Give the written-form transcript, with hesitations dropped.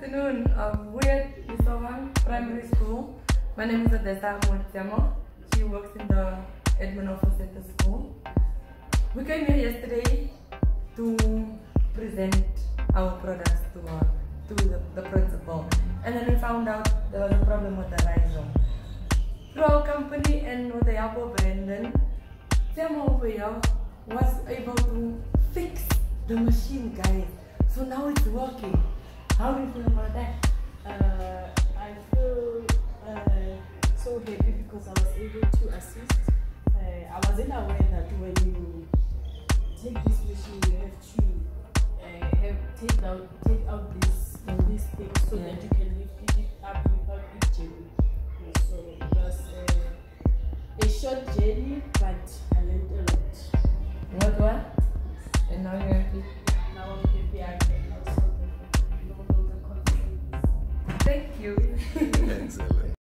afternoon. We're at Riso Primary School. My name is Adesa Montiamo. She works in the admin office at the school. We came here yesterday to present our products to the principal. And then we found out there was a problem with the Riso. Through our company and with the help of Brandon, Tiamo over here was able to fix the machine, guys. So now it's working. How do you feel about that? I feel so happy because I was able to assist. I wasn't aware that when you take this machine, you have to take out this thing so that you can lift it up without it jamming. So it was a short journey, but I learned a lot. What? And now you're happy? Now I'm happy. I can also know the consequences. Thank you.